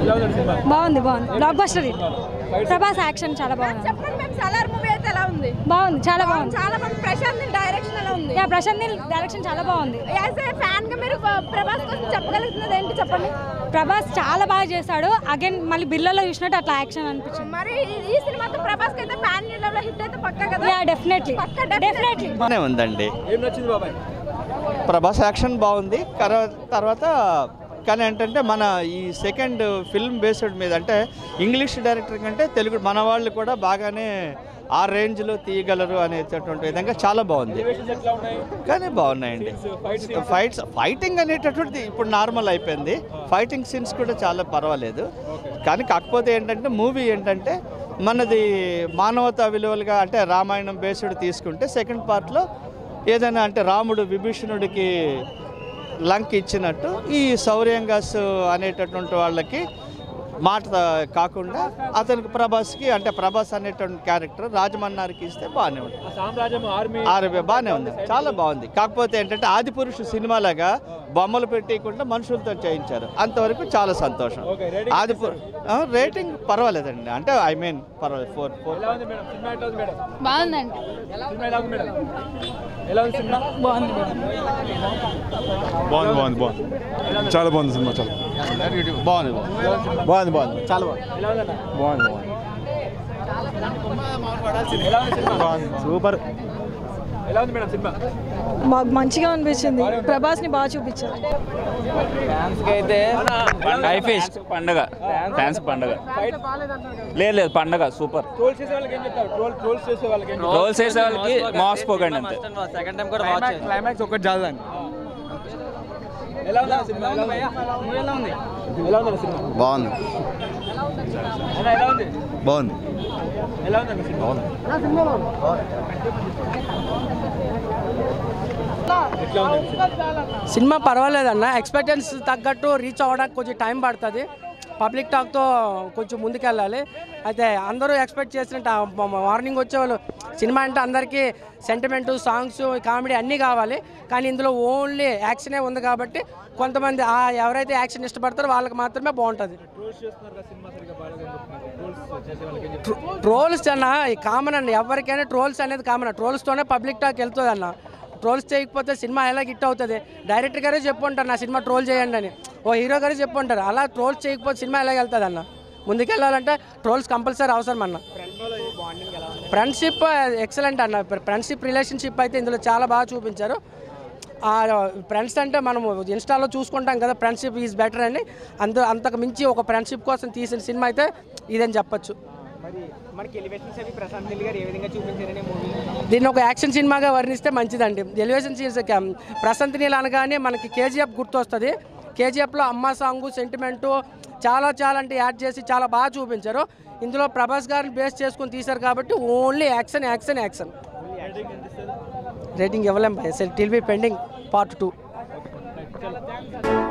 బాగుంది block buster Prabhas action చాలా బాగుంది. సలార్ మూవీ అయితే ఎలా ఉంది? బాగుంది, చాలా బాగుంది. చాలా బాగుంది. ప్రశాంత్ నీల్ డైరెక్షన్ ఎలా ఉంది? ప్రశాంత్ నీల్ డైరెక్షన్ చాలా బాగుంది. యాజ్ ఏ ఫ్యాన్ గా మీరు ప్రభాస్ కోసం చెప్పగలుగుతున్నది ఏంటి చెప్పండి? ప్రభాస్ చాలా బాగా చేశాడు. అగైన్ మళ్ళీ బిల్లలో చూసినట్టు అట్లా యాక్షన్ అనిపించింది. మరి ఈ సినిమాతో ప్రభాస్ కి అయితే ఫ్యాన్ లెవెల్ హిట్ అయితే పక్కా కదా? డెఫినెట్లీ బాగానే ఉందండి. ఏం నచ్చింది బాబాయ్? ప్రభాస్ యాక్షన్ బాగుంది. తర్వాత కానీ ఏంటంటే మన ఈ సెకండ్ ఫిల్మ్ బేస్డ్ మీద అంటే ఇంగ్లీష్ డైరెక్టర్ కంటే తెలుగు మన వాళ్ళు కూడా బాగానే ఆ రేంజ్లో తీయగలరు అనేటటువంటి విధంగా చాలా బాగుంది. కానీ బాగున్నాయండి. ఫైటింగ్ అనేటటువంటిది ఇప్పుడు నార్మల్ అయిపోయింది. ఫైటింగ్ సీన్స్ కూడా చాలా పర్వాలేదు. కానీ కాకపోతే ఏంటంటే మూవీ ఏంటంటే మనది మానవతా విలువలుగా అంటే రామాయణం బేస్డ్ తీసుకుంటే సెకండ్ పార్ట్లో ఏదైనా అంటే రాముడు విభీషణుడికి లంక్ ఇచ్చినట్టు ఈ శౌర్యంగాస్ అనేటటువంటి వాళ్ళకి మాట కాకుండా అతనికి ప్రభాస్కి అంటే ప్రభాస్ అనేటువంటి క్యారెక్టర్ రాజమన్నారికి ఇస్తే బాగానే ఉంటుంది. ఆర్మీ బాగానే ఉంది, చాలా బాగుంది. కాకపోతే ఏంటంటే ఆదిపురుషు సినిమాలాగా బొమ్మలు పెట్టకుండా మనుషులతో చేయించారు, అంతవరకు చాలా సంతోషం. రేటింగ్ పర్వాలేదండి, అంటే ఐ మీన్ పర్వాలేదు 4. బాగుందండి. బాగుంది చాలా బాగుంది సినిమా. చాలా బాగుంది చాలా బాగుంది. సూపర్. మాకు మంచిగా అనిపించింది. ప్రభాస్ ని బాగా చూపించారు. పండగ ఫ్యాన్స్ పండగ లేదు పండగ సూపర్. ట్రోల్స్ చేసే వాళ్ళకి మాస్ పోకండి అంతే. సెకండ్ టైం కూడా క్లైమాక్స్ ఒకటి చాలండి. బాగుంది. సినిమా పర్వాలేదన్న. ఎక్స్పెక్టెన్స్ తగ్గట్టు రీచ్ అవ్వడానికి కొంచెం టైం పడుతుంది. పబ్లిక్ టాక్తో కొంచెం ముందుకెళ్ళాలి. అయితే అందరూ ఎక్స్పెక్ట్ చేసినట్టు మార్నింగ్ వచ్చేవాళ్ళు సినిమా అంటే అందరికీ సెంటిమెంటు, సాంగ్స్, కామెడీ అన్నీ కావాలి. కానీ ఇందులో ఓన్లీ యాక్షనే ఉంది కాబట్టి కొంతమంది ఎవరైతే యాక్షన్ ఇష్టపడతారో వాళ్ళకి మాత్రమే బాగుంటుంది. ట్రోల్స్ అన్న కామన్ అన్న, ఎవరికైనా ట్రోల్స్ అనేది కామన్. ట్రోల్స్తోనే పబ్లిక్ టాక్ వెళ్తుంది అన్న. ట్రోల్స్ చేయకపోతే సినిమా ఎలా హిట్ అవుతుంది? డైరెక్టర్ గారే చెప్పుంటారు నా సినిమా ట్రోల్ చేయండి అని, ఓ హీరో గారే చెప్పుంటారు. అలా ట్రోల్స్ చేయకపోతే సినిమా ఎలా వెళ్తుంది అన్న? ముందుకెళ్ళాలంటే ట్రోల్స్ కంపల్సరీ అవసరం అన్న. ఫ్రెండ్షిప్ ఎక్సలెంట్ అన్న. ఫ్రెండ్షిప్ రిలేషన్షిప్ అయితే ఇందులో చాలా బాగా చూపించారు. ఫ్రెండ్స్ అంటే మనము ఇన్స్టాలో చూసుకుంటాం కదా, ఫ్రెండ్షిప్ ఈజ్ బెటర్ అని. అంతకు మించి ఒక ఫ్రెండ్షిప్ కోసం తీసిన సినిమా అయితే ఇదని చెప్పచ్చు. దీన్ని ఒక యాక్షన్ సినిమాగా వర్ణిస్తే మంచిదండి. ఎలివేషన్ సీన్స్ ప్రశాంత్ నీల్ అనగానే మనకి కేజీఎఫ్ గుర్తొస్తుంది. కేజీఎఫ్లో అమ్మ సాంగు, సెంటిమెంటు చాలా అంటే యాడ్ చేసి చాలా బాగా చూపించారు. ఇందులో ప్రభాస్ గారిని బేస్ చేసుకొని తీశారు కాబట్టి ఓన్లీ యాక్షన్. రేటింగ్ ఇవ్వలేం. Till B pending part 2.